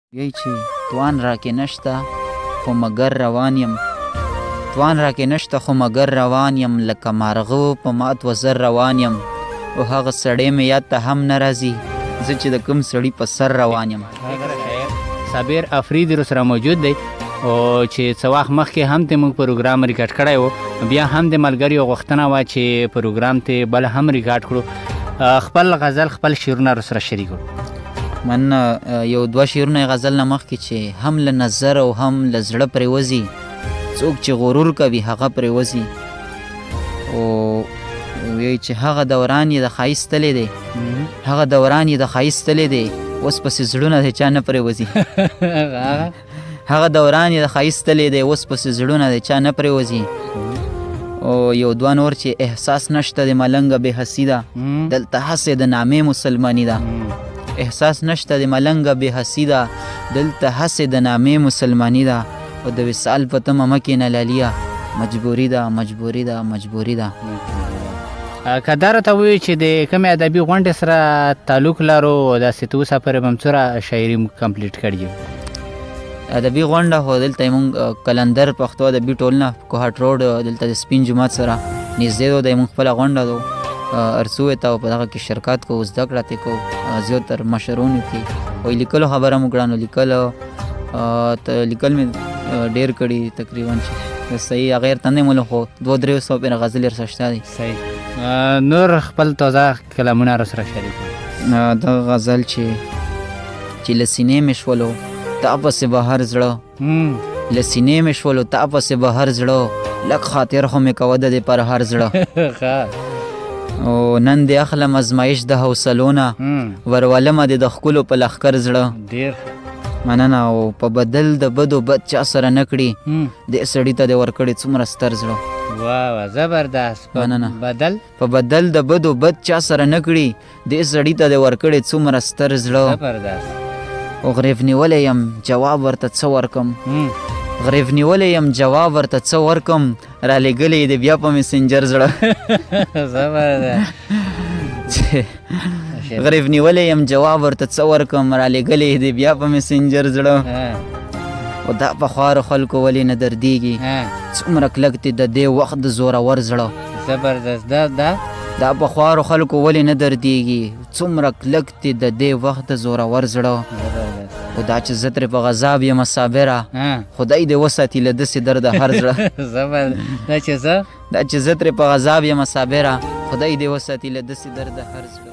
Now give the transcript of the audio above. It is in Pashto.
یی چې توان راکې نشته خو مګر روان یم توان راکې نشته خو مګر روان یم لکه مارغه په مات وزر روان یم او هغه سړی مې یاد ته هم نه راځي زه چې د کوم سړي په سر روان یم. صابر افریدي سره موجود دی او چې څه وخت مخکې هم ته موږ پروګرام ریکارډ کړی و بیا هم د ملګریو غوښتنه وه چې پروګرام ته بل هم ریکارډ کړو خپل غزل خپل شعرونه سره شریک کړو. من یو دوه شعرونه غزل نه مخکې چې هم له نظر او هم له زړه پرې وځي څوک چې غرور کوي هغه پرې وځي او وایي چې هغه دوران یې د ښایست تللی دی هغه دوران یې د ښایست تللی دی اوس پسې زړونه د چا نه پرې وځي هغه دوران یې د ښایست تللی دی اوس پسې زړونه د چا نه پرې وځي او یو دوه نور چې احساس نشته د ملنګه بې حسي ده دلته هسې د نامې مسلماني ده احساس نشته د ملنګه بې حسي ده دلته هسې د نامې مسلماني ده او د وصال په تمه مه کښېنه لاليه مجبوري ده مجبوري ده مجبوري ده. که دا راته ووایي چې د کومې ادبي غونډې سره تعلق لرو داسې ته اوسه پورې به هم څومره شاعري کمپلیټ کړي یو؟ ادبي غونډه خو دلته یې مونږ کلندر پښتو ادبي ټولنه کوهاټ روډ دلته د سپین جومات سره نږدې و دی مونږ خپله غونډه ده ارڅو ته په دغه کې شرکت کوو زده کړه ترې کوو زیاتر مشرونو کې وایي لیکلو خبره مو کړه نو لیکل مې ډېر کړي تقریبا چې صحیح غیر تندې مولو خو 200-300 پېره غزلې ورسره شته دي. صحیح نور خپل تازه کلامونه راسره شریک کړو. دغه غزل چې له سینې مې شولو تا پسې به هر زړه له سینې مې شولو تا پسې به هر زړه لږ خاطر خو مې کوه د دې پر هر زړه او نن دې اخلم ازمایش د حوصلو نه ورولمه دې د ښکلو په لښکر زړه ډېر مننه او په بدل د بدو بد چا سره نه کړي دې سړي ته دې ورکړې څومره ستر زړه. واه زبردست. مننه. بدل په بدل د بدو بد چا سره نه کړي دې سړي ته دې ورکړې څومره ستر زړه. زبردست. او غریب نیولی یم جواب ورته څه ورکم غریب نیولی یم جواب ورته څه ورکم رالیږلی یې د بیا په مسنجر زړه. زبردست. غریب نیولی یم جواب ورته څه ورکم رالیږلی یې د بیا په مسنجر زړه او دا په خوارو خلکو ولې نه دردیږي څومره کلک دی د دې وخت د زورور زړه. زبردست. دا په خوارو خلکو ولې نه دردیږي څومره کلک دی د دې وخت د زورور زړه او دا چې زه ترې په غذاب یم صابره خدای دې وساتي له داسې درده هر زړه. زبردست. دا چې زه ترې په غذاب یم صابره خدای دې وساتي له داسې درده هر زړه.